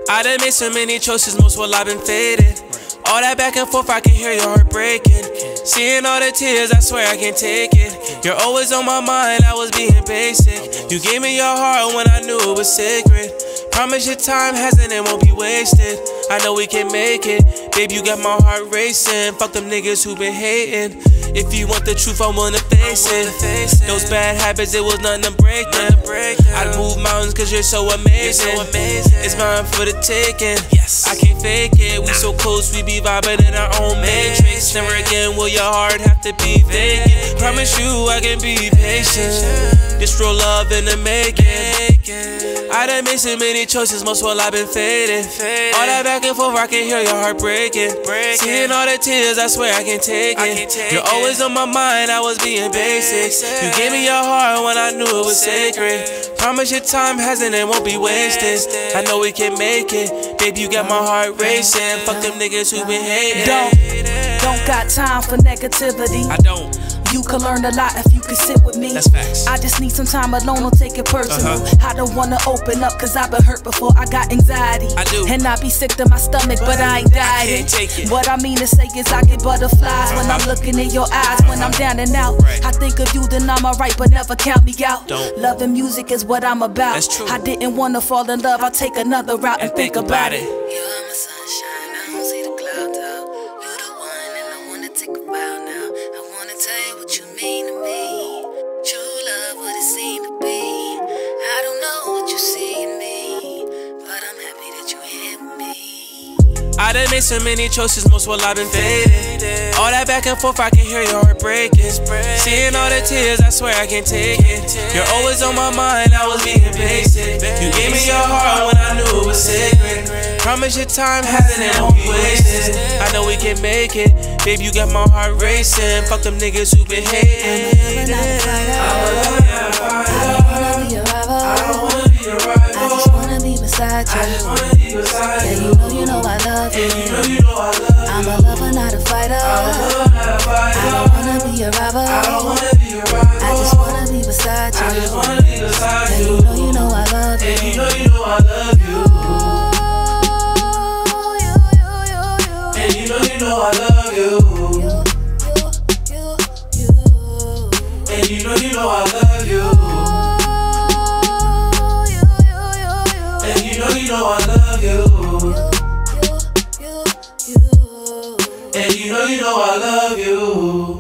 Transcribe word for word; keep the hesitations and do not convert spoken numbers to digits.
I done made so many choices, most while I've been faded. All that back and forth, I can hear your heart breaking. Seeing all the tears, I swear I can't take it. You're always on my mind, I was being basic. You gave me your heart when I knew it was sacred. Promise your time hasn't and won't be wasted. I know we can make it. Babe, you got my heart racing. Fuck them niggas who been hating. If you want the truth, I wanna face it. Those bad habits, it was nothing to break them. I'd move mountains cause you're so amazing. It's mine for the taking. I can't fake it. We so close, we be vibing in our own matrix. Never again will your heart have to be vacant. Promise you I can be patient. This real love in the making. I done made so many choices, most while I've been faded. All that back and forth, I can hear your heart breaking. Seeing all the tears, I swear I can't take it. You're always on my mind, I was being basic. You gave me your heart when I knew it was sacred. Promise your time hasn't and won't be wasted. I know we can make it. Baby, you got my heart racing. Fuck them niggas who been hating. Don't, don't got time for negativity. I don't. You could learn a lot if you could sit with me. That's facts. I just need some time alone, don't take it personal. Uh-huh. I don't wanna open up cause I've been hurt before. I got anxiety. I do. And I be sick to my stomach, but I ain't died. I can't take it. What I mean to say is I get butterflies uh-huh. when I'm looking in your eyes. When I'm down and out, right. I think of you, then I'm alright, but never count me out. Don't. Love and music is what I'm about. That's true. I didn't wanna fall in love, I'll take another route and, and think, think about, about it. it. You are my sunshine, I don't see the clouds out. You the one and I wanna take a bow now. I wanna tell you what you mean to me. True love, what it seemed to be. I don't know what you see in me, but I'm happy that you're here with me. I done made so many choices, most while I've been faded. All that back and forth, I can hear your heart breaking. Seeing all the tears, I swear I can't take it. You're always on my mind, I was being basic. You gave me your heart when I knew it was sacred. Promise your time hasn't and won't be wasted. I know we can make it. Babe, you got my heart racing. Fuck them niggas who been hating. I don't wanna be a rival. I just wanna be beside you. Yeah, you know you know I love you. I'm a lover, not a fighter. I don't wanna be a rival. I just wanna be beside you. Yeah, you know you know I love you. You know you know I love you. And you know you know I love you. And you know you know I love you. And you know you know I love you. And you know you know I love you.